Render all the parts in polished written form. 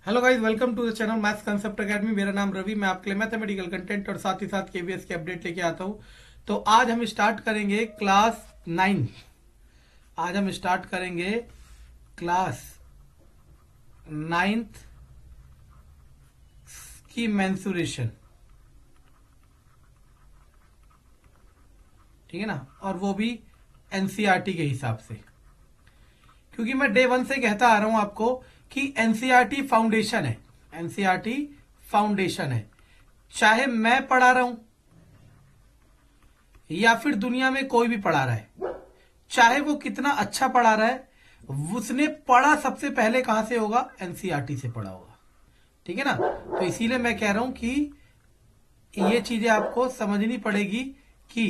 Hello guys, welcome to the channel maths concept academy. मेरा नाम रवि, मैं आपके लिए मैथमेटिकल कंटेंट और साथ ही साथ केवीएस की अपडेट लेके आता हूँ। तो आज हम स्टार्ट करेंगे क्लास 9। आज हम स्टार्ट करेंगे क्लास 9th की मेंसुरेशन, ठीक है ना, और वो भी एनसीईआरटी के हिसाब से। क्योंकि मैं डे 1 से कहता आ रहा हूं आपको कि एनसीईआरटी फाउंडेशन है। एनसीईआरटी फाउंडेशन है, चाहे मैं पढ़ा रहा हूं या फिर दुनिया में कोई भी पढ़ा रहा है, चाहे वो कितना अच्छा पढ़ा रहा है, उसने पढ़ा सबसे पहले कहां से होगा? एनसीईआरटी से पढ़ा होगा, ठीक है ना। तो इसीलिए मैं कह रहा हूं कि ये चीजें आपको समझनी पड़ेगी कि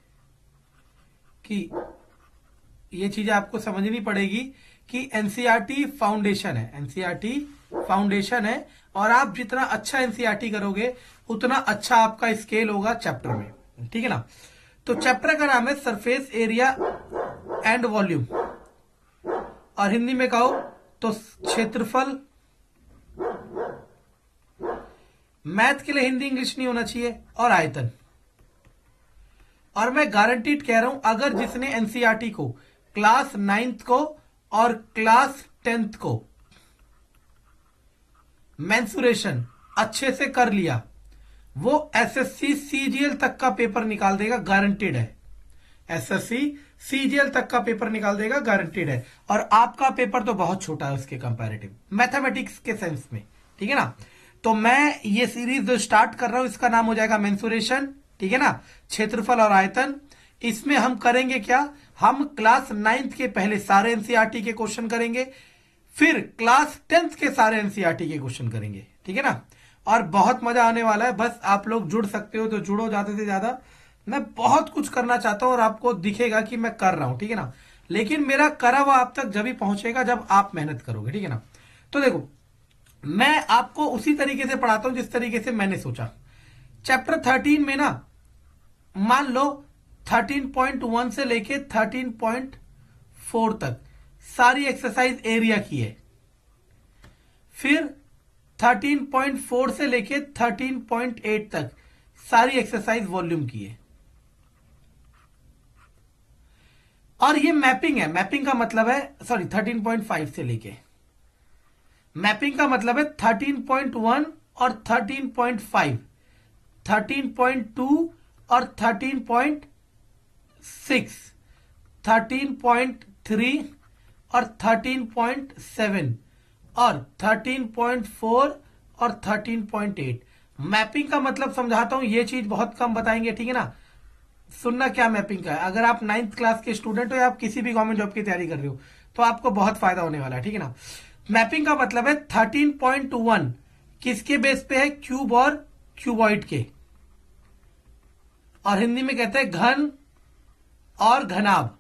कि ये चीजें आपको समझनी पड़ेगी कि एनसीईआरटी फाउंडेशन है। एनसीईआरटी फाउंडेशन है, और आप जितना अच्छा एनसीईआरटी करोगे उतना अच्छा आपका स्केल होगा चैप्टर में, ठीक है ना। तो चैप्टर का नाम है सरफेस एरिया एंड वॉल्यूम, और हिंदी में कहो तो क्षेत्रफल। मैथ के लिए हिंदी इंग्लिश नहीं होना चाहिए, और आयतन। और मैं गारंटीड कह रहा हूं, अगर जिसने एनसीईआरटी को क्लास 9th को और क्लास 10th को मेंसुरेशन अच्छे से कर लिया, वो एसएससी सीजीएल तक का पेपर निकाल देगा, गारंटीड है। एसएससी सीजीएल तक का पेपर निकाल देगा, गारंटीड है। और आपका पेपर तो बहुत छोटा है उसके कंपैरेटिव, मैथमेटिक्स के सेंस में, ठीक है ना। तो मैं ये सीरीज जो स्टार्ट कर रहा हूं, इसका नाम हो जाएगा मेंसुरेशन, ठीक है ना, क्षेत्रफल और आयतन। इसमें हम करेंगे क्या? हम क्लास 9th के पहले सारे एनसीईआरटी के क्वेश्चन करेंगे, फिर क्लास 10th के सारे एनसीईआरटी के क्वेश्चन करेंगे, ठीक है ना। और बहुत मजा आने वाला है। बस आप लोग जुड़ सकते हो तो जुड़ो ज्यादा से ज्यादा। मैं बहुत कुछ करना चाहता हूं और आपको दिखेगा कि मैं कर रहा हूं, ठीक है ना। लेकिन मेरा करा हुआ आप तक जब भी पहुंचेगा जब आप मेहनत करोगे, ठीक है ना। तो देखो, मैं आपको उसी तरीके से पढ़ाता हूं जिस तरीके से मैंने सोचा। चैप्टर 13 में ना, मान लो 13.1 से लेके 13.4 तक सारी एक्सरसाइज एरिया की है। फिर 13.4 से लेके 13.8 तक सारी एक्सरसाइज वॉल्यूम की है। और ये मैपिंग है। मैपिंग का मतलब है, सॉरी, 13.5 से लेके, मैपिंग का मतलब है 13.1 और 13.5, 13.2 और 13.6, 13.3 और 13.7 और 13.4 और 13.8। मैपिंग का मतलब समझाता हूं, ये चीज बहुत कम बताएंगे, ठीक है ना। सुनना क्या मैपिंग का है। अगर आप 9th क्लास के स्टूडेंट हो या आप किसी भी गवर्नमेंट जॉब की तैयारी कर रहे हो तो आपको बहुत फायदा होने वाला है, ठीक है ना। मैपिंग का मतलब है 13.1 किसके बेस पे है? क्यूब और क्यूबॉइड के, और हिंदी में कहते हैं घन और घनाभ।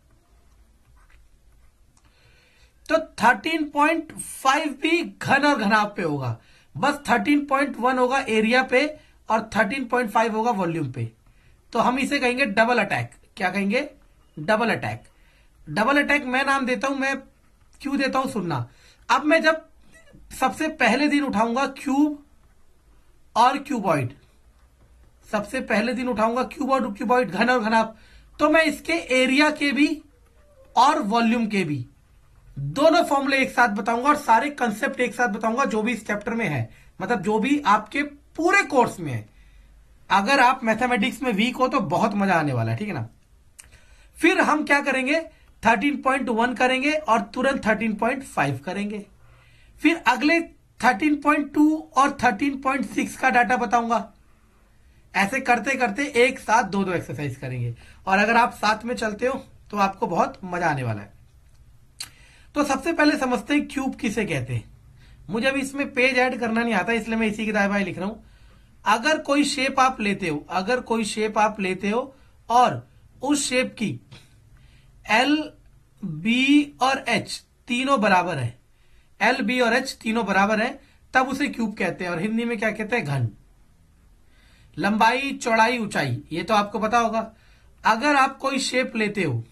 तो 13.5 भी घन और घनाभ पे होगा। बस 13.1 होगा एरिया पे और 13.5 होगा वॉल्यूम पे। तो हम इसे कहेंगे डबल अटैक। क्या कहेंगे? Double attack. डबल अटैक मैं नाम देता हूं। मैं क्यों देता हूं, सुनना। अब मैं जब सबसे पहले दिन उठाऊंगा क्यूब और क्यूबॉइड, सबसे पहले दिन उठाऊंगा क्यूब और क्यूबॉइड, घन और घनाभ, तो मैं इसके एरिया के भी और वॉल्यूम के भी दोनों फॉर्मूले एक साथ बताऊंगा और सारे कंसेप्ट एक साथ बताऊंगा जो भी इस चैप्टर में है, मतलब जो भी आपके पूरे कोर्स में है। अगर आप मैथमेटिक्स में वीक हो तो बहुत मजा आने वाला है, ठीक है ना। फिर हम क्या करेंगे? 13.1 करेंगे और तुरंत 13.5 करेंगे। फिर अगले 13.2 और 13.6 का डाटा बताऊंगा। ऐसे करते करते एक साथ दो दो एक्सरसाइज करेंगे, और अगर आप साथ में चलते हो तो आपको बहुत मजा आने वाला है। तो सबसे पहले समझते हैं क्यूब किसे कहते हैं। मुझे अभी इसमें पेज ऐड करना नहीं आता, इसलिए मैं इसी की दाएं बाएं लिख रहा हूं। अगर कोई शेप आप लेते हो, अगर कोई शेप आप लेते हो और उस शेप की एल, बी और एच तीनों बराबर है, एल, बी और एच तीनों बराबर है, तब उसे क्यूब कहते हैं। और हिंदी में क्या कहते हैं? घन। लंबाई, चौड़ाई, ऊंचाई, ये तो आपको पता होगा। अगर आप कोई शेप लेते हो,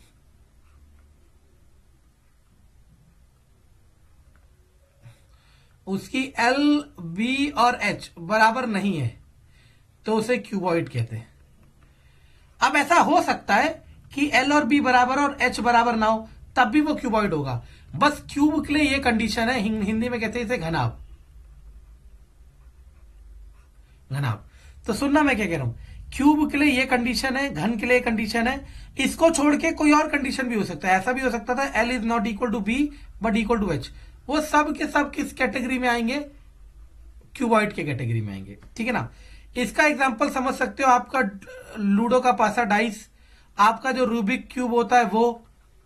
उसकी एल बी और एच बराबर नहीं है तो उसे क्यूबॉइड कहते हैं। अब ऐसा हो सकता है कि एल और बी बराबर और एच बराबर ना हो, तब भी वो क्यूबॉइड होगा। बस क्यूब के लिए ये कंडीशन है, हिंदी में कहते हैं इसे घनाभ। घनाभ तो सुनना मैं क्या कह रहा हूं, क्यूब के लिए ये कंडीशन है, घन के लिए कंडीशन है। इसको छोड़ के कोई और कंडीशन भी हो सकता है। ऐसा भी हो सकता था L is not equal to B but equal to H. वो सब के सब किस कैटेगरी में आएंगे, क्यूबॉइड के कैटेगरी में आएंगे। ठीक है ना। इसका एग्जांपल समझ सकते हो, आपका लूडो का पासा डाइस, आपका जो रूबिक क्यूब होता है वो।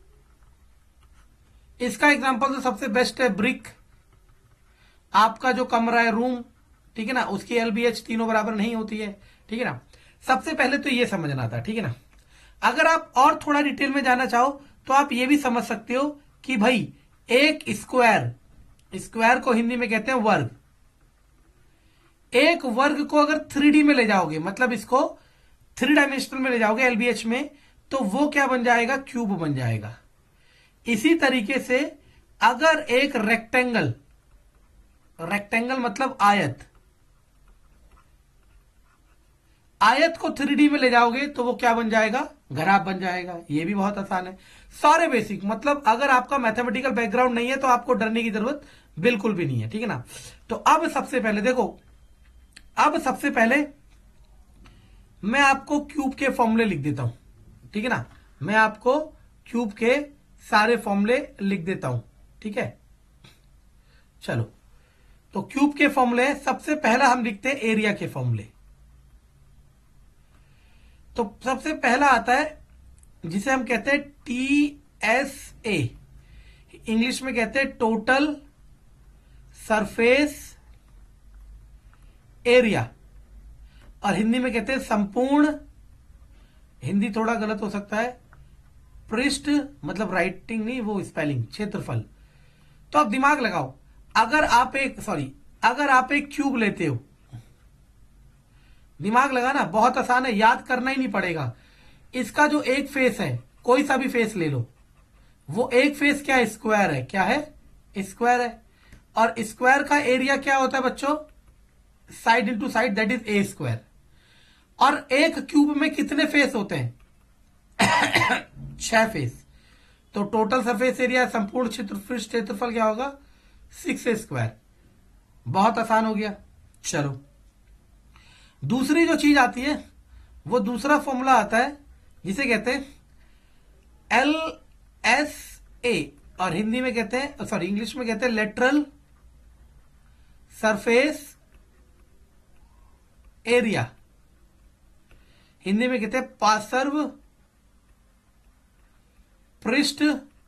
इसका एग्जांपल तो सबसे बेस्ट है ब्रिक, आपका जो कमरा है रूम, ठीक है ना, उसकी एलबीएच तीनों बराबर नहीं होती है। ठीक है ना। सबसे पहले तो ये समझना था। ठीक है ना। अगर आप और थोड़ा डिटेल में जाना चाहो तो आप ये भी समझ सकते हो कि भाई एक स्क्वायर, स्क्वायर को हिंदी में कहते हैं वर्ग। एक वर्ग को अगर 3D में ले जाओगे, मतलब इसको 3 डायमेंशनल में ले जाओगे एलबीएच में, तो वो क्या बन जाएगा, क्यूब बन जाएगा। इसी तरीके से अगर एक रेक्टेंगल, रेक्टेंगल मतलब आयत, आयत को 3D में ले जाओगे तो वो क्या बन जाएगा, घनाभ बन जाएगा। ये भी बहुत आसान है। सारे बेसिक, मतलब अगर आपका मैथमेटिकल बैकग्राउंड नहीं है तो आपको डरने की जरूरत बिल्कुल भी नहीं है। ठीक है ना। तो अब सबसे पहले देखो, अब सबसे पहले मैं आपको क्यूब के फॉर्मूले लिख देता हूं। ठीक है ना। मैं आपको क्यूब के सारे फॉर्मूले लिख देता हूं। ठीक है, चलो। तो क्यूब के फॉर्मूले, सबसे पहला हम लिखते हैं एरिया के फॉर्मूले। तो सबसे पहला आता है जिसे हम कहते हैं TSA, इंग्लिश में कहते हैं टोटल सरफेस एरिया, और हिंदी में कहते हैं संपूर्ण, हिंदी थोड़ा गलत हो सकता है, पृष्ठ मतलब राइटिंग नहीं, वो स्पेलिंग, क्षेत्रफल। तो आप दिमाग लगाओ, अगर आप एक क्यूब लेते हो, दिमाग लगाना बहुत आसान है, याद करना ही नहीं पड़ेगा। इसका जो एक फेस है, कोई सा भी फेस ले लो, वो एक फेस क्या है, स्क्वायर है। क्या है, स्क्वायर है। और स्क्वायर का एरिया क्या होता है बच्चों, side into side, that is a square. और एक क्यूब में कितने फेस होते हैं 6 फेस। तो टोटल सरफेस एरिया, संपूर्ण क्षेत्रफल क्या होगा, 6 स्क्वायर। बहुत आसान हो गया। चलो, दूसरी जो चीज आती है वो दूसरा फॉर्मूला आता है जिसे कहते हैं LSA, और हिंदी में कहते हैं, सॉरी इंग्लिश में कहते हैं लेटरल सरफेस एरिया, हिंदी में कहते हैं पार्श्व पृष्ठ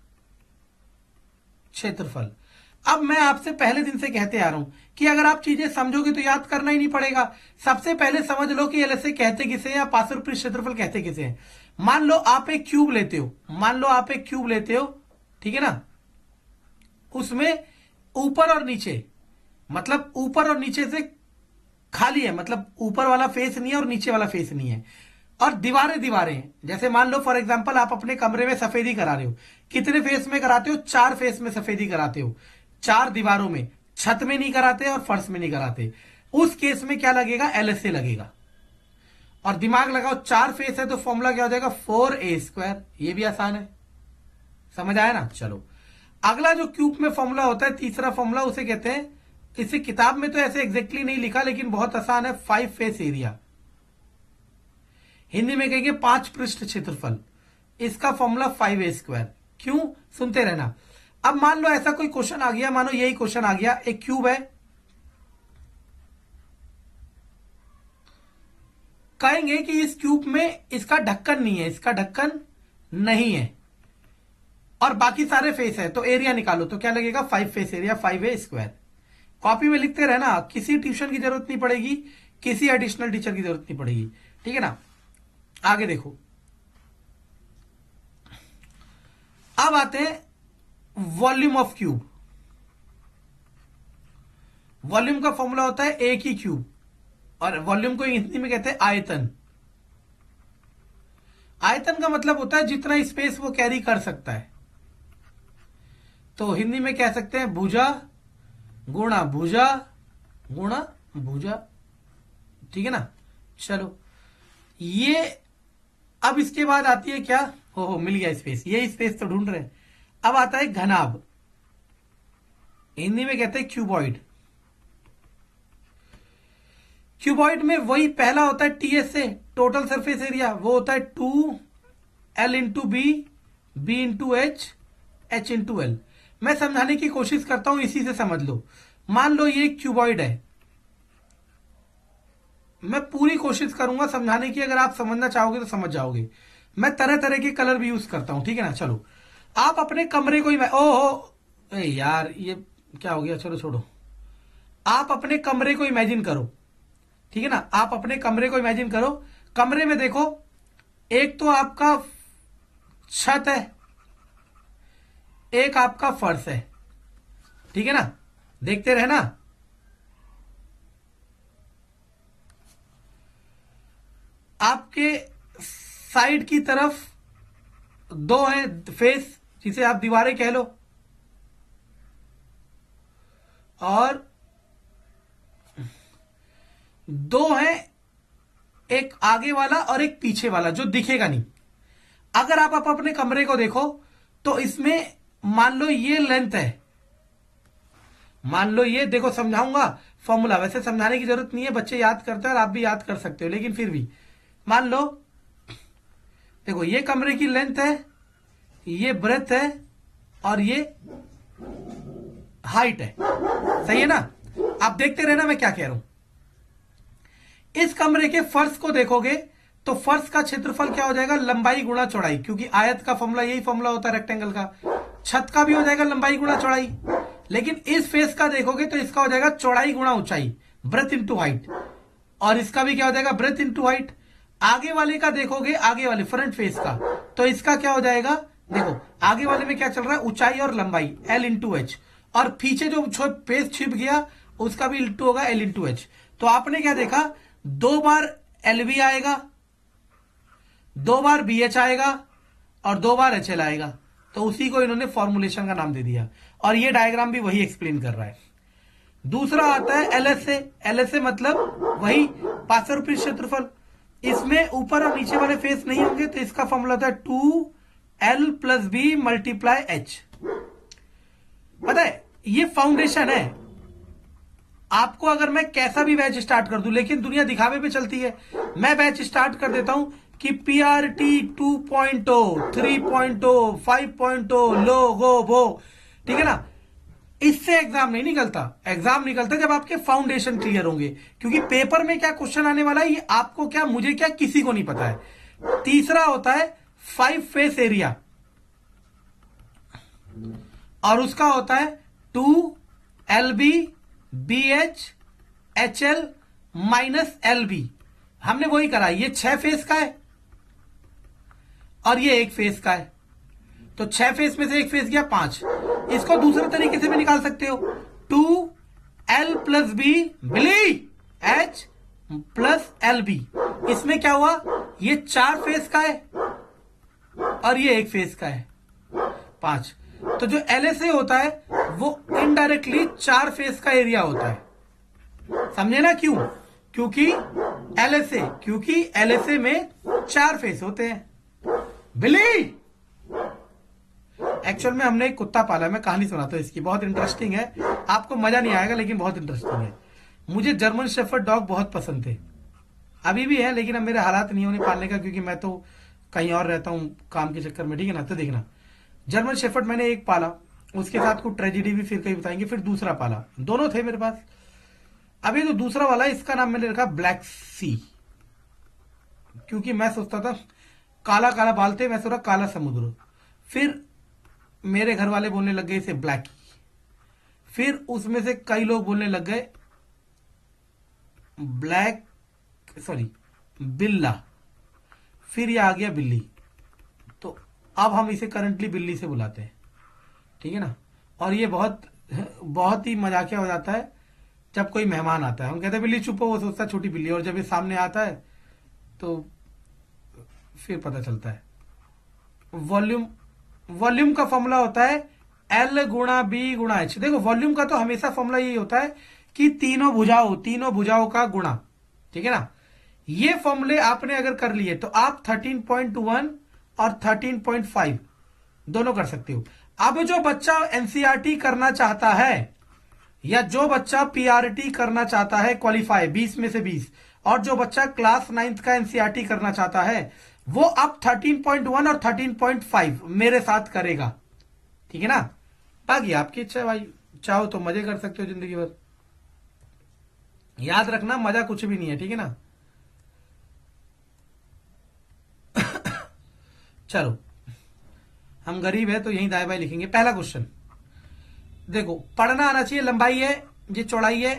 क्षेत्रफल। अब मैं आपसे पहले दिन से कहते आ रहा हूं कि अगर आप चीजें समझोगे तो याद करना ही नहीं पड़ेगा। सबसे पहले समझ लो कि एलएसए कहते किसे हैं या पार्श्व पृष्ठ क्षेत्रफल कहते किसे हैं। मान लो आप एक क्यूब लेते हो, ठीक है ना, उसमें ऊपर और नीचे, मतलब ऊपर और नीचे से खाली है, मतलब ऊपर वाला फेस नहीं है और नीचे वाला फेस नहीं है, और दीवारें हैं। जैसे मान लो फॉर एग्जांपल आप अपने कमरे में सफेदी करा रहे हो, कितने फेस में कराते हो, 4 फेस में सफेदी कराते हो, 4 दीवारों में, छत में नहीं कराते और फर्श में नहीं कराते। उस केस में क्या लगेगा, एलएसए लगेगा। और दिमाग लगाओ, 4 फेस है तो फॉर्मूला क्या हो जाएगा, 4a स्क्वायर। ये भी आसान है, समझ आया ना। चलो, अगला जो क्यूब में फॉर्मूला होता है, तीसरा फॉर्मूला, उसे कहते हैं, इसे किताब में तो ऐसे एग्जैक्टली नहीं लिखा लेकिन बहुत आसान है, 5 फेस एरिया, हिंदी में कहेंगे 5 पृष्ठ क्षेत्रफल। इसका फॉर्मूला 5a स्क्वायर। क्यों, सुनते रहना। अब मान लो ऐसा कोई क्वेश्चन आ गया, मानो यही क्वेश्चन आ गया, एक क्यूब है, कहेंगे कि इस क्यूब में इसका ढक्कन नहीं है, इसका ढक्कन नहीं है, और बाकी सारे फेस है, तो एरिया निकालो, तो क्या लगेगा, 5 face area, 5a square. Copy में लिखते रहना, किसी ट्यूशन की जरूरत नहीं पड़ेगी, किसी एडिशनल टीचर की जरूरत नहीं पड़ेगी। ठीक है ना। आगे देखो, अब आते हैं वॉल्यूम ऑफ क्यूब। वॉल्यूम का फॉर्मूला होता है एक ही क्यूब, और वॉल्यूम को हिंदी में कहते हैं आयतन। आयतन का मतलब होता है जितना स्पेस वो कैरी कर सकता है। तो हिंदी में कह सकते हैं भुजा गुणा भुजा गुणा भुजा, ठीक है ना। चलो ये अब इसके बाद आती है क्या, हो मिल गया स्पेस, ये स्पेस तो ढूंढ रहे हैं। अब आता है घनाभ, हिंदी में कहते हैं क्यूबॉइड। क्यूबॉइड में वही पहला होता है टीएस से, टोटल सरफेस एरिया, वो होता है 2L into B into H into L. मैं समझाने की कोशिश करता हूं, इसी से समझ लो। मान लो ये क्यूबॉइड है, मैं पूरी कोशिश करूंगा समझाने की, अगर आप समझना चाहोगे तो समझ जाओगे। मैं तरह तरह के कलर भी यूज करता हूं, ठीक है ना। चलो आप अपने कमरे को ओहो यार ये क्या हो गया, चलो छोड़ो। आप अपने कमरे को इमेजिन करो, ठीक है ना। आप अपने कमरे को इमेजिन करो, कमरे में देखो, एक तो आपका छत है, एक आपका फर्श है, ठीक है ना। देखते रहना, आपके साइड की तरफ दो है फेस, जिसे आप दीवारें कह लो, और दो है, एक आगे वाला और एक पीछे वाला जो दिखेगा नहीं। अगर आप अपने कमरे को देखो तो इसमें मान लो ये लेंथ है, मान लो ये, देखो समझाऊंगा फॉर्मूला, वैसे समझाने की जरूरत नहीं है, बच्चे याद करते हैं और आप भी याद कर सकते हो, लेकिन फिर भी मान लो, देखो ये कमरे की लेंथ है, ये ब्रेथ है, और ये हाइट है, सही है ना। आप देखते रहना मैं क्या कह रहा हूं। इस कमरे के फर्श को देखोगे तो फर्श का क्षेत्रफल क्या हो जाएगा, लंबाई गुणा चौड़ाई, क्योंकि आयत का फॉर्मूला यही फॉर्मूला होता है रेक्टेंगल का। छत का भी हो जाएगा लंबाई गुणा चौड़ाई, लेकिन इस फेस का देखोगे तो इसका हो जाएगा चौड़ाई गुणा ऊंचाई, ब्रेथ इंटू हाइट, और इसका भी क्या हो जाएगा, ब्रेथ इंटू हाइट। आगे वाले का देखोगे, आगे वाले फ्रंट फेस का, तो इसका क्या हो जाएगा, देखो आगे वाले में क्या चल रहा है, ऊंचाई और लंबाई L इंटू एच, और पीछे जो फेस छिप गया उसका भी इंटू होगा L इंटू एच। तो आपने क्या देखा, 2 बार LV आएगा, 2 बार BH आएगा, और 2 बार HL आएगा, तो उसी को इन्होंने फॉर्मुलेशन का नाम दे दिया, और ये डायग्राम भी वही एक्सप्लेन कर रहा है। दूसरा आता है LSA, LSA मतलब वही पार्श्व क्षेत्रफल, इसमें ऊपर और नीचे वाले फेस नहीं होंगे, तो इसका फॉर्मूला होता है 2L plus B multiply H. पता है ये फाउंडेशन है, आपको अगर मैं कैसा भी बैच स्टार्ट कर दूं, लेकिन दुनिया दिखावे पे चलती है, मैं बैच स्टार्ट कर देता हूं कि PRT 2.0, 3.0, 5.0 लो गो वो, ठीक है ना। इससे एग्जाम नहीं निकलता, एग्जाम निकलता जब आपके फाउंडेशन क्लियर होंगे, क्योंकि पेपर में क्या क्वेश्चन आने वाला है ये आपको क्या, मुझे क्या, किसी को नहीं पता है। तीसरा होता है 5 फेस एरिया, और उसका होता है 2LB BH HL minus LB। हमने वही करा, ये 6 फेस का है और ये 1 फेस का है, तो 6 फेस में से 1 फेस गया 5। इसको दूसरे तरीके से भी निकाल सकते हो, 2L प्लस बी बिली H प्लस LB। इसमें क्या हुआ, ये 4 फेस का है और ये 1 फेस का है, 5। तो जो LSA होता है वो इनडायरेक्टली 4 फेस का एरिया होता है, समझे ना। क्यों, क्योंकि LSA में 4 फेस होते हैं। बिली, एक्चुअल में हमने एक कुत्ता पाला है, मैं कहानी सुनाता हूं इसकी, बहुत इंटरेस्टिंग है, आपको मजा नहीं आएगा लेकिन बहुत इंटरेस्टिंग है। मुझे जर्मन शेफर्ड डॉग बहुत पसंद थे, अभी भी है, लेकिन अब मेरे हालात नहीं होने पालने का, क्योंकि मैं तो कहीं और रहता हूं काम के चक्कर में, ठीक है ना। तो देखना, जर्मन शेफर्ड मैंने एक पाला, उसके साथ कुछ ट्रेजेडी भी फिर कहीं बताएंगे, फिर दूसरा पाला, दोनों थे मेरे पास। अभी जो दूसरा वाला इसका नाम मैंने रखा ब्लैक सी, क्योंकि मैं सोचता था काला काला बाल थे, मैं सोचा काला समुद्र। फिर मेरे घर वाले बोलने लग गए इसे ब्लैकी, फिर उसमें से कई लोग बोलने लग गए बिल्ला, फिर ये आ गया बिल्ली, तो अब हम इसे करंटली बिल्ली से बुलाते हैं, ठीक है ना। और ये बहुत ही मजाकिया हो जाता है जब कोई मेहमान आता है, हम कहते हैं बिल्ली चुप हो, वो सोचता है छोटी बिल्ली, और जब ये सामने आता है तो फिर पता चलता है। वॉल्यूम का फॉर्मूला होता है L गुणा बी गुणा एच। देखो वॉल्यूम का तो हमेशा फॉर्मूला यही होता है कि तीनों भुजाओं का गुणा, ठीक है ना। ये फॉर्मूले आपने अगर कर लिए तो आप 13.1 और 13.5 दोनों कर सकते हो। अब जो बच्चा एनसीईआरटी करना चाहता है या जो बच्चा पीआरटी करना चाहता है क्वालिफाई 20 में से 20, और जो बच्चा क्लास 9th का एनसीईआरटी करना चाहता है वो अब 13.1 और 13.5 मेरे साथ करेगा, ठीक है ना। बाकी आपकी इच्छा है भाई, चाहो तो मजे कर सकते हो जिंदगी भर। याद रखना मजा कुछ भी नहीं है, ठीक है ना। चलो हम गरीब है तो यही दाएं बाएं लिखेंगे। पहला क्वेश्चन देखो, पढ़ना आना चाहिए। लंबाई है, ये चौड़ाई है,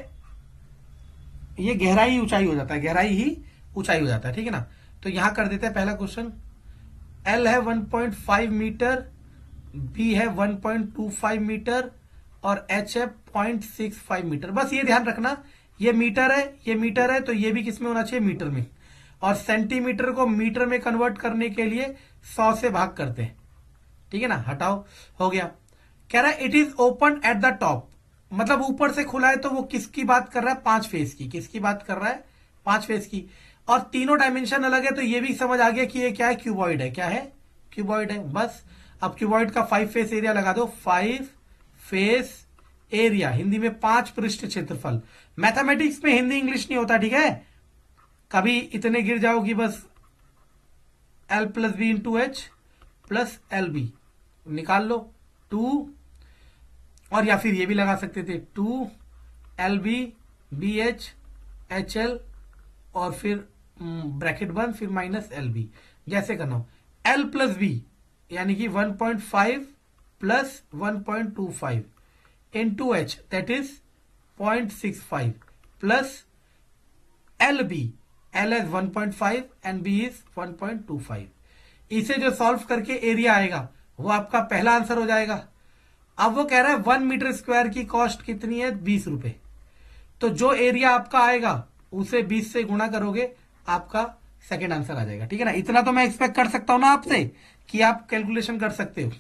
ये गहराई ऊंचाई हो जाता है, गहराई ही ऊंचाई हो जाता है, ठीक है ना। तो यहां कर देते हैं पहला क्वेश्चन। एल है 1.5 मीटर, बी है 1.25 मीटर और एच है 0.65 मीटर। बस ये ध्यान रखना, ये मीटर है, ये मीटर है, तो ये भी किसमें होना चाहिए, मीटर में। और सेंटीमीटर को मीटर में कन्वर्ट करने के लिए 100 से भाग करते हैं, ठीक है ना। हटाओ, हो गया। कह रहा है it is open at the top, मतलब ऊपर से खुला है, तो वो किसकी बात कर रहा है, 5 फेस की। किसकी बात कर रहा है, 5 फेस की। और तीनों डायमेंशन अलग है, तो ये भी समझ आ गया कि ये क्या है, क्यूबॉइड है। क्या है, क्यूबॉइड है। बस अब क्यूबॉइड का 5 फेस एरिया लगा दो। 5 फेस एरिया, हिंदी में 5 पृष्ठ क्षेत्रफल। मैथमेटिक्स में हिंदी इंग्लिश नहीं होता, ठीक है। कभी इतने गिर जाओगी बस L plus B into H plus L B निकाल लो 2, और या फिर ये भी लगा सकते थे 2 LB BH HL और फिर ब्रैकेट बंद, फिर माइनस LB, जैसे करना हो। L प्लस बी यानी कि 1.5 plus 1.25 into H that is 0.65 plus LB, L is 1.5 and B is 1.25। इसे जो सॉल्व करके एरिया आएगा वो आपका पहला आंसर हो जाएगा। अब वो कह रहा है 1 मीटर स्क्वायर की कॉस्ट कितनी है, 20 रुपए। तो जो एरिया आपका आएगा उसे 20 से गुणा करोगे, आपका सेकेंड आंसर आ जाएगा, ठीक है ना। इतना तो मैं एक्सपेक्ट कर सकता हूं ना आपसे कि आप कैलकुलेशन कर सकते हो।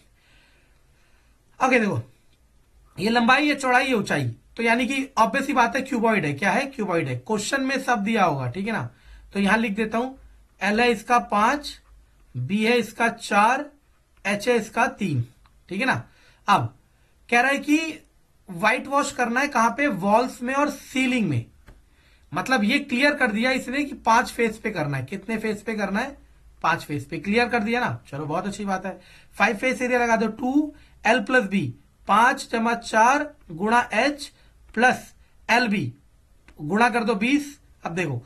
ओके देखो, ये लंबाई है, चौड़ाई है, ऊंचाई, तो यानी कि ऑब्वियस ही बात है क्यूबॉइड है। क्या है, क्यूबॉइड है। क्वेश्चन में सब दिया होगा, ठीक है ना। तो यहां लिख देता हूं, एल है इसका 5, बी है इसका 4, एच है इसका 3, ठीक है ना। अब कह रहा है कि व्हाइट वॉश करना है, कहां पे, वॉल्स में और सीलिंग में। मतलब ये क्लियर कर दिया इसने कि 5 फेस पे करना है। कितने फेस पे करना है, 5 फेस पे। क्लियर कर दिया ना, चलो बहुत अच्छी बात है। 5 फेस एरिया लगा दो 2 L प्लस बी, 5 जमा 4 गुणा एच प्लस एल बी, गुणा कर दो 20। अब देखो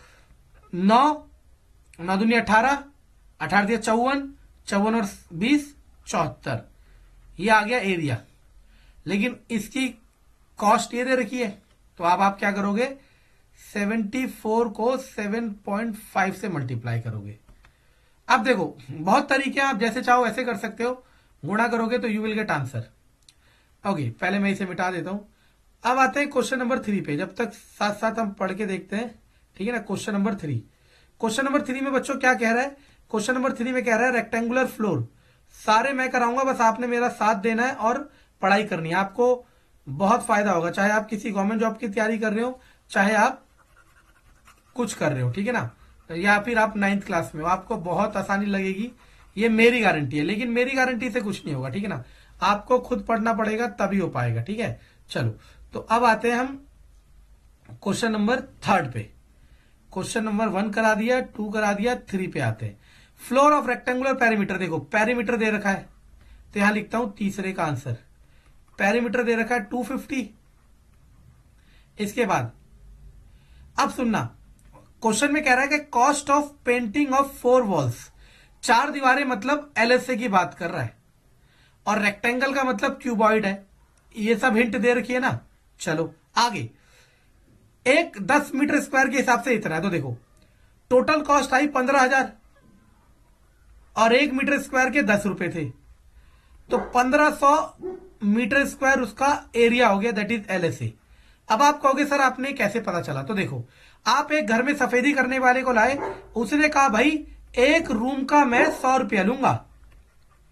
9 दूनी 18, 18 दिया 54, 54 और 20 74, ये आ गया एरिया। लेकिन इसकी कॉस्ट ये दे रखी है, तो अब आप क्या करोगे, 74 को 7.5 से मल्टीप्लाई करोगे। अब देखो बहुत तरीके हैं, आप जैसे चाहो ऐसे कर सकते हो। गुणा करोगे तो you will get answer. Okay, पहले मैं इसे मिटा देता हूं। अब आते हैं क्वेश्चन नंबर 3 पे, जब तक साथ साथ हम पढ़ के देखते हैं, ठीक है ना। क्वेश्चन नंबर 3, क्वेश्चन नंबर 3 में बच्चों क्या कह रहा है, क्वेश्चन नंबर 3 में कह रहा है रेक्टेंगुलर फ्लोर। सारे मैं कराऊंगा, बस आपने मेरा साथ देना है और पढ़ाई करनी है। आपको बहुत फायदा होगा, चाहे आप किसी गवर्नमेंट जॉब की तैयारी कर रहे हो, चाहे आप कुछ कर रहे हो, ठीक है ना, या फिर आप 9th क्लास में हो, आपको बहुत आसानी लगेगी, ये मेरी गारंटी है। लेकिन मेरी गारंटी से कुछ नहीं होगा, ठीक है ना। आपको खुद पढ़ना पड़ेगा तभी हो पाएगा, ठीक है। चलो तो अब आते हैं हम क्वेश्चन नंबर 3 पे। क्वेश्चन नंबर 1 करा दिया, 2 करा दिया, 3 पे आते हैं। फ्लोर ऑफ रेक्टेंगुलर पेरीमीटर, देखो पेरीमीटर दे रखा है, तो यहां लिखता हूं तीसरे का आंसर। पेरीमीटर दे रखा है 250। इसके बाद अब सुनना, क्वेश्चन में कह रहा है कि cost of painting of 4 walls, 4 दीवारें मतलब एलएसए की बात कर रहा है, और रेक्टेंगल का मतलब क्यूबॉइड है। ये सब हिंट दे रखी है ना। चलो आगे, एक 10 मीटर स्क्वायर के हिसाब से इतना है, तो देखो टोटल कॉस्ट आई 15,000 और 1 मीटर स्क्वायर के 10 रुपए थे, तो 1500 मीटर स्क्वायर उसका एरिया हो गया, दैट इज एलएसए। अब आप कहोगे सर आपने कैसे पता चला, तो देखो आप एक घर में सफेदी करने वाले को लाए, उसने कहा भाई एक रूम का मैं 100 रुपया लूंगा,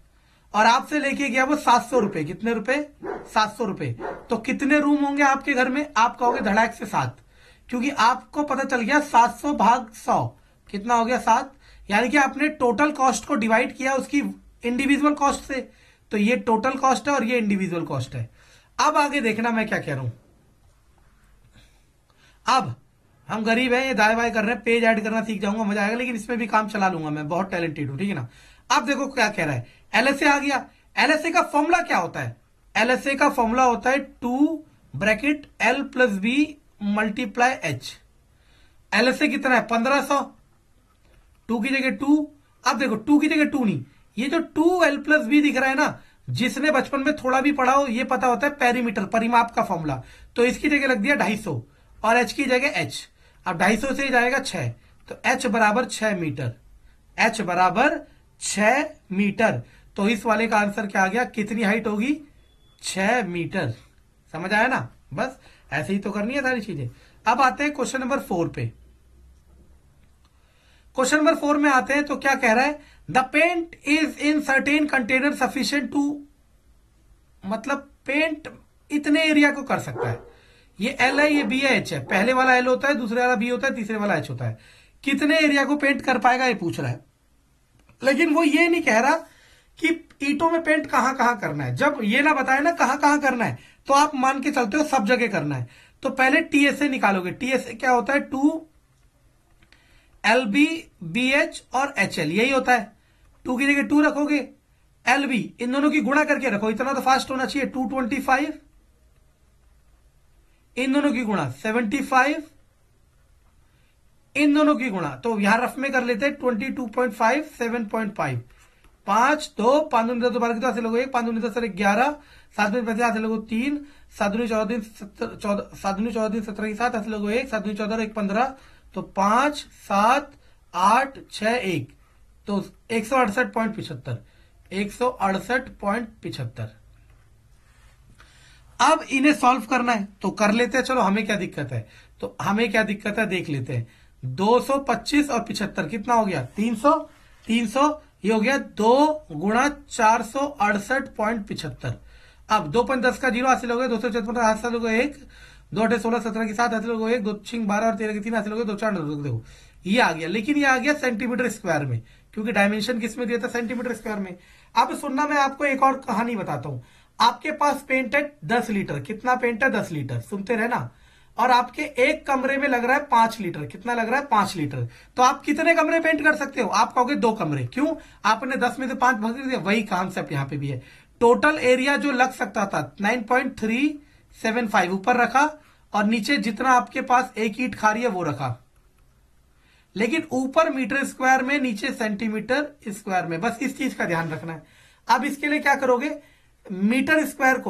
और आपसे लेके गया वो 700 रुपए। कितने रुपए? 700 रुपए। तो कितने रूम होंगे आपके घर में? आप कहोगे धड़ाक से 7, क्योंकि आपको पता चल गया 700 भाग 100 कितना हो गया? 7। यानी कि आपने टोटल कॉस्ट को डिवाइड किया उसकी इंडिविजुअल कॉस्ट से। तो ये टोटल कॉस्ट है और ये इंडिविजुअल कॉस्ट है। अब आगे देखना मैं क्या कह रहा हूं। अब हम गरीब हैं, ये दाएं बाएं कर रहे हैं, पेज ऐड करना सीख जाऊंगा, मजा आएगा, लेकिन इसमें भी काम चला लूंगा, मैं बहुत टैलेंटेड हूं, ठीक है ना। अब देखो क्या कह रहा है, एलएसए आ गया। एलएसए का फॉर्मूला क्या होता है? एलएसए का फॉर्मूला होता है 2 bracket L plus B multiply H। LSA कितना है? 1500। 2 की जगह 2। अब देखो 2 की जगह 2 नहीं, ये जो 2L प्लस बी दिख रहा है ना, जिसने बचपन में थोड़ा भी पढ़ा हो ये पता होता है पेरीमीटर, परिमाप का फॉर्मूला। तो इसकी जगह लग दिया 250 और H की जगह H। अब 250 से जाएगा 6, तो H बराबर 6 मीटर। H बराबर 6 मीटर। तो इस वाले का आंसर क्या आ गया? कितनी हाइट होगी? 6 मीटर। समझ आया ना? बस ऐसे ही तो करनी है सारी चीजें। अब आते हैं क्वेश्चन नंबर 4 पे। क्वेश्चन नंबर 4 में आते हैं तो क्या कह रहा है? The paint is in certain container sufficient to, मतलब पेंट इतने एरिया को कर सकता है। ये L है, ये B है, H है। पहले वाला L होता है, दूसरे वाला B होता है, तीसरे वाला H होता है। कितने एरिया को पेंट कर पाएगा ये पूछ रहा है, लेकिन वो ये नहीं कह रहा कि ईंटों में पेंट कहां कहां करना है। जब ये ना बताए ना कहां कहां करना है, तो आप मान के चलते हो सब जगह करना है। तो पहले TSA निकालोगे। TSA क्या होता है? 2 LB BH और HL, यही होता है। 2 की जगह 2 रखोगे, LB इन दोनों की गुणा करके रखो, इतना तो फास्ट होना चाहिए। 225, इन दोनों की गुणा 75, इन दोनों की गुणा, तो यहां रफ में कर लेते हैं 22.5 7.5। 5 2 5 दूनी 10 12 की तो ऐसे लोगों 1 5 दूनी 10 11 7 दूनी 5 ऐसे लोगों 3 7 दूनी 14 दिन 7 दूनी 14 दिन 17 की 7 ऐसे लोगों 1 7 दूनी 14 1 15, तो 5 7 8 6 1, तो 168.75 168.75। अब इन्हें सॉल्व करना है तो कर लेते हैं। चलो हमें क्या दिक्कत है? तो हमें क्या दिक्कत है देख लेते हैं। 225 और 75 कितना हो गया? 300। 300 ये हो गया 2 गुणा 468.75। अब 2.10 का 0 हासिल हो गया, 254 हासिल हो गया 1, 2 8 16 17 की 7 हासिल हो गया 1, 2 6 12 और 13 की 3 हासिल हो गया 2 4 देखो ये आ गया। लेकिन ये आ गया सेंटीमीटर स्क्वायर में, क्योंकि डायमेंशन किस में दिया था? सेंटीमीटर स्क्वायर में। अब सुनना, मैं आपको एक और कहानी बताता हूं। आपके पास पेंट है 10 लीटर। कितना पेंट है? 10 लीटर। सुनते रहना। और आपके एक कमरे में लग रहा है 5 लीटर। कितना लग रहा है? 5 लीटर। तो आप कितने कमरे पेंट कर सकते हो? आप कहोगे 2 कमरे। क्यों? आपने 10 में से 5 भाग दिया। वही कॉन्सेप्ट यहां पे भी है। टोटल एरिया जो लग सकता था 9.375 ऊपर रखा, और नीचे जितना आपके पास एक ईंट खा रही है वो रखा, लेकिन ऊपर मीटर स्क्वायर में, नीचे सेंटीमीटर स्क्वायर में। बस इस चीज का ध्यान रखना है। अब इसके लिए क्या करोगे? मीटर स्क्वायर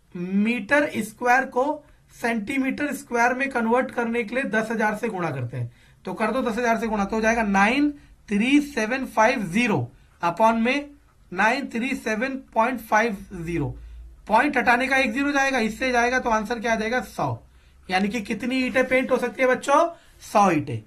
को सेंटीमीटर स्क्वायर में कन्वर्ट करने के लिए 10,000 से गुणा करते हैं। तो कर दो 10,000 से गुणा, तो हो जाएगा 93750 अपॉन में 937.50। पॉइंट हटाने का 1 0 जाएगा, इससे जाएगा, तो आंसर क्या आ जाएगा? 100। यानी कि कितनी ईंटें पेंट हो सकती है बच्चों? 100 ईंटें।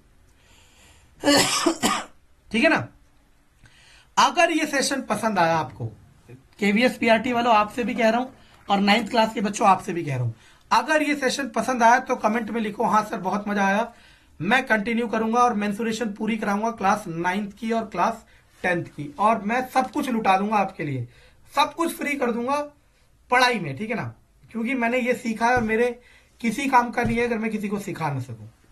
ठीक है ना। अगर ये सेशन पसंद आया आपको, केवीएस पीआरटी वालों आपसे भी कह रहा हूं, और 9th क्लास के बच्चों आपसे भी कह रहा हूं, अगर ये सेशन पसंद आया तो कमेंट में लिखो हाँ सर बहुत मजा आया, मैं कंटिन्यू करूंगा और मेंसुरेशन पूरी कराऊंगा क्लास 9th की और क्लास 10th की, और मैं सब कुछ लुटा दूंगा आपके लिए, सब कुछ फ्री कर दूंगा पढ़ाई में, ठीक है ना। क्योंकि मैंने ये सीखा है और मेरे किसी काम का नहीं है अगर मैं किसी को सिखा ना सकूं।